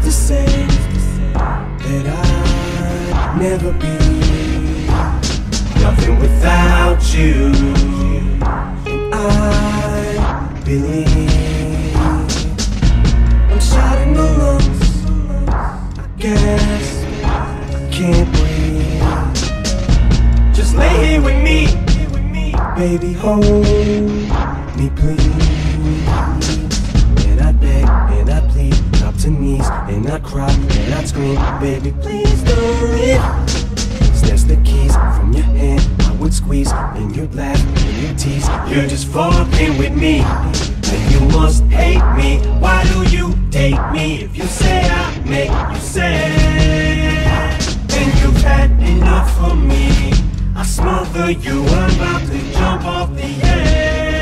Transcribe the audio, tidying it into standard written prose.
to say that I'd never be nothing without you. And I believe I'm shot in the lungs. I guess I can't breathe. Just lay here with me, baby, hold me please. And I beg and I plead, drop to knees and I cry and I scream, baby, please don't leave. Snatch the keys from your hand, I would squeeze, and you'd laugh and you'd tease. You're just fucking with me, and you must hate me. Why do you date me if you say I make you sad? And you've had enough of me, I smother you, I'm about to jump off the edge.